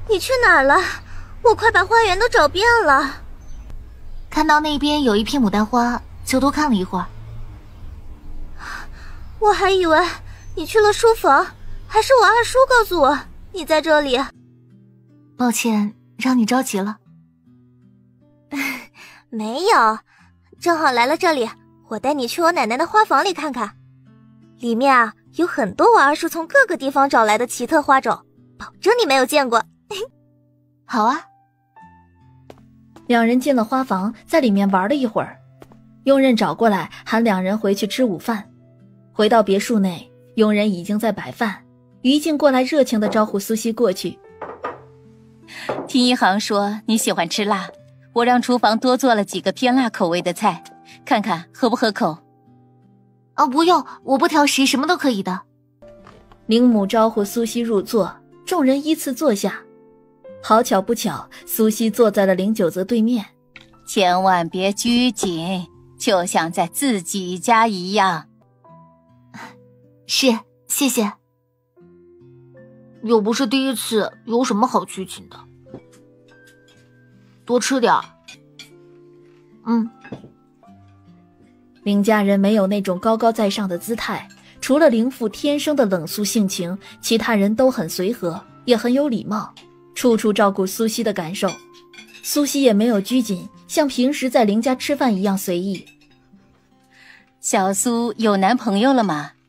你去哪儿了？我快把花园都找遍了。 看到那边有一片牡丹花，就多看了一会儿。 我还以为你去了书房，还是我二叔告诉我你在这里。 抱歉，让你着急了。 没有，正好来了这里，我带你去我奶奶的花房里看看。里面啊有很多我二叔从各个地方找来的奇特花种，保证你没有见过。 好啊。 两人进了花房，在里面玩了一会儿。佣人找过来喊两人回去吃午饭。回到别墅内，佣人已经在摆饭，于静过来热情地招呼苏西过去。 听一行说你喜欢吃辣，我让厨房多做了几个偏辣口味的菜，看看合不合口。 不用，我不挑食，什么都可以的。 灵母招呼苏西入座，众人依次坐下。好巧不巧，苏西坐在了林九泽对面。 千万别拘谨，就像在自己家一样。 是，谢谢。又不是第一次，有什么好拘谨的？多吃点儿。 林家人没有那种高高在上的姿态，除了林父天生的冷肃性情，其他人都很随和，也很有礼貌，处处照顾苏西的感受。苏西也没有拘谨，像平时在林家吃饭一样随意。 小苏有男朋友了吗？